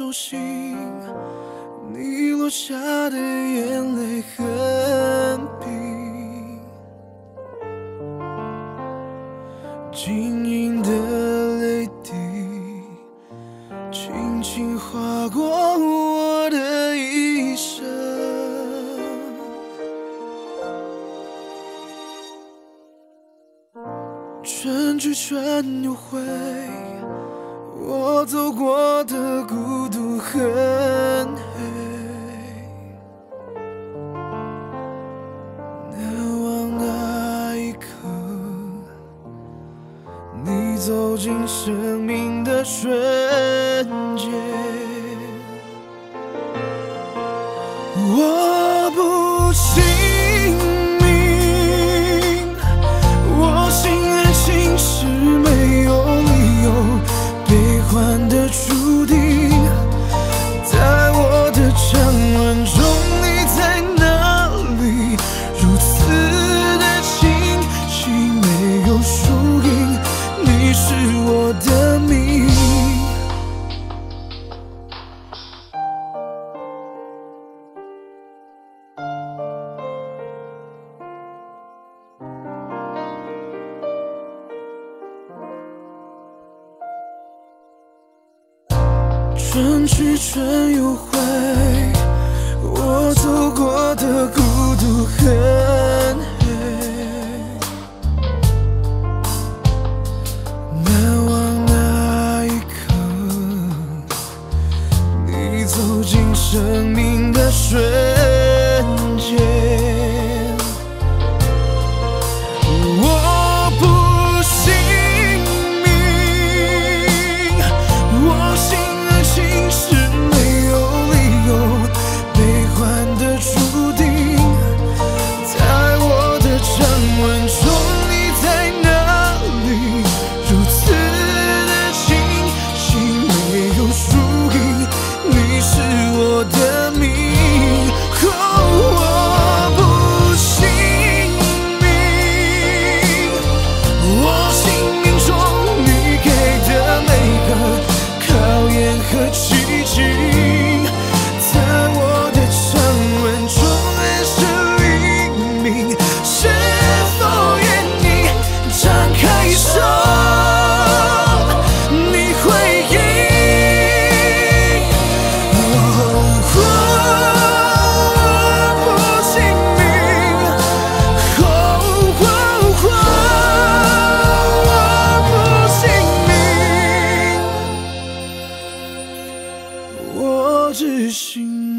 手心，你落下的眼泪很平，晶莹的泪滴轻轻划过我的一生。春去春又回，我走过的孤独很黑，难忘那一刻，你走进生命的瞬间。我不信命，我信爱情是没有理由悲欢的注定，在我的掌纹中你在哪里？如此的清晰没有输赢，你是我的命。春去春又回，我走过的孤独很黑，难忘那一刻，你走进生命的瞬间。我不信命，我信爱情是没有理由悲欢的注定，在我的掌纹中你在哪里？如此的清晰没有输赢，你是我的命。我不信命，我信命中你给的每个考验和奇迹，在我的掌纹中暗示黎明，是否愿你张开手，你回应？不信命，不信命，我只信